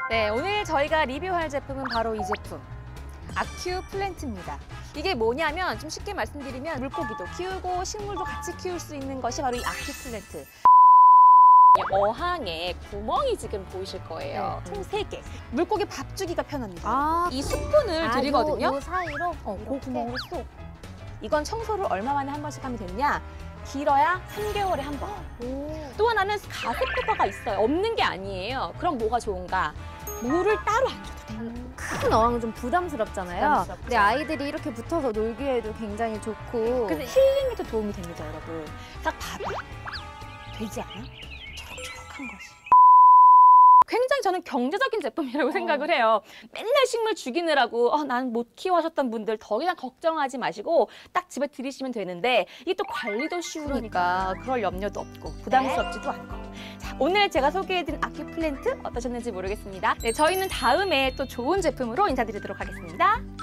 네, 오늘 저희가 리뷰할 제품은 바로 이 제품. 아큐 플랜트입니다. 이게 뭐냐면 좀 쉽게 말씀드리면 물고기도 키우고 식물도 같이 키울 수 있는 것이 바로 이 아큐 플랜트. 이 어항에 구멍이 지금 보이실 거예요. 네. 총 3개. 물고기 밥 주기가 편합니다. 아, 이 스푼을 드리거든요. 요 사이로? 그 구멍으로 쏙. 이건 청소를 얼마 만에 한 번씩 하면 되느냐? 길어야 3개월에 한 번. 또 하나는 가습효과가 있어요. 없는 게 아니에요. 그럼 뭐가 좋은가? 물을 따로 안 줘도 돼. 큰 어항은 좀 부담스럽잖아요. 부담스럽죠. 근데 아이들이 이렇게 붙어서 놀기에도 굉장히 좋고. 그래서 힐링에도 도움이 됩니다, 여러분. 딱 봐도 되지 않아? 초록초록한 것이. 굉장히 저는 경제적인 제품이라고 생각을 해요. 맨날 식물 죽이느라고 난 못 키워 하셨던 분들 더 이상 걱정하지 마시고 딱 집에 들이시면 되는데 이게 또 관리도 쉬우니까 그럴 염려도 없고 부담스럽지도 않고. 자, 오늘 제가 소개해드린 아큐 플랜트 어떠셨는지 모르겠습니다. 네, 저희는 다음에 또 좋은 제품으로 인사드리도록 하겠습니다.